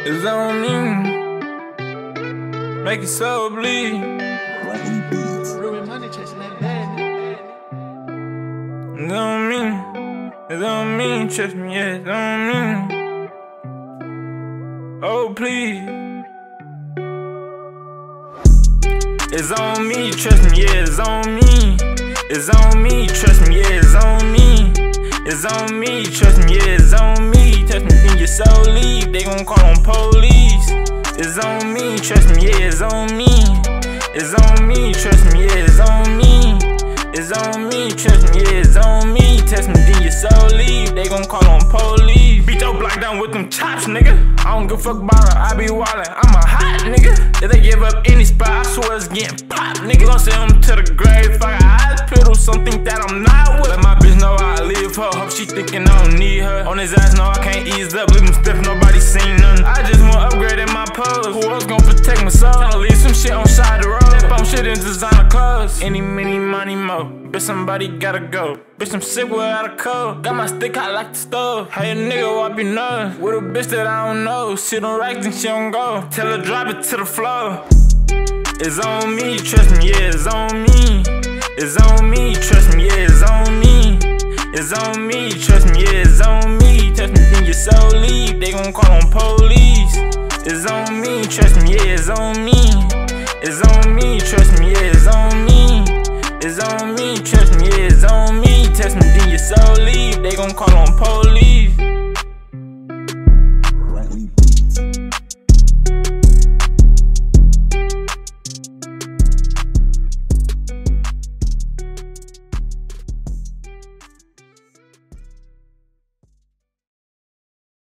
It's on me. Make it so bleed. Ruin money chasing that bag. It's on me. It's on me. Trust me, yeah, it's on me. Oh, please. It's on me, trust me, yeah, it's on me. It's on me, trust me, yeah, it's on me. It's on me, trust me, yeah, it's on me. Touch me, then your soul leave, they gon' call on police. It's on me, trust me, yeah, it's on me. It's on me, trust me, yeah, it's on me. It's on me, trust me, yeah, it's on me. Touch me, then your soul leave, they gon' call on police. Beat your block down with them chops, nigga. I don't give a fuck about her, I be wildin', I'm a hot nigga. If they give up any spot, I swear it's getting popped, nigga. Gon' send them to the grave, fuck a hospital, something that I'm not with. Let my bitch know I leave her, hope she thinking I don't need her. On his ass, no, I can't ease up, leave him stiff, nobody seen none. I just want upgrading my pose, who else gon' protect my soul? Tryna leave some shit on side the road, bump shit in designer clothes. Any, mini, money, mo, bitch somebody gotta go. Bitch, I'm sick without a coat, got my stick hot like the stove. How your nigga wipe your nose, with a bitch that I don't know. She don't racks and she don't go, tell her drop it to the floor. It's on me, trust me, yeah, it's on me. It's on me, trust me, yeah, it's on me. It's on me, trust me, yeah, it's on me. Touch me, then your soul leave, they gon' call on police. It's on me, trust me, yeah, it's on me. It's on me, trust me, yeah, it's on me. It's on me, trust me, yeah, it's on me. Touch me, then your soul leave, they gon' call on police.